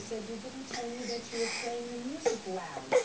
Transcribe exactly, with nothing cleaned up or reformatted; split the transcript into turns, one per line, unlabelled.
said you didn't tell me that you were playing the music loud.